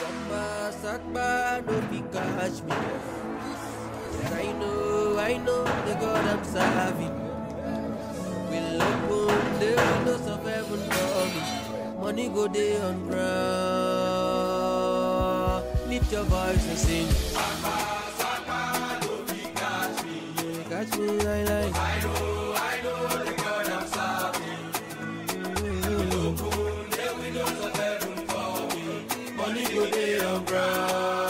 Sapa, no be catch me. I know the God I'm serving. Will open the windows of heaven for me. Money go day on ground. Lift your voice and sing. Sapa, no be catch me. Catch me, I like. I know the God I'm serving. Will open the windows of heaven for me. Money go day on ground.